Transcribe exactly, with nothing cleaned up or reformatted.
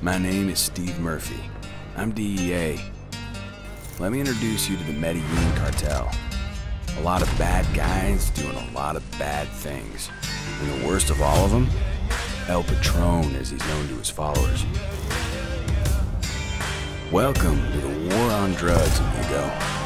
My name is Steve Murphy. I'm D E A. Let me introduce you to the Medellin cartel. A lot of bad guys doing a lot of bad things. And the worst of all of them, El Patron, as he's known to his followers. Welcome to the war on drugs, amigo.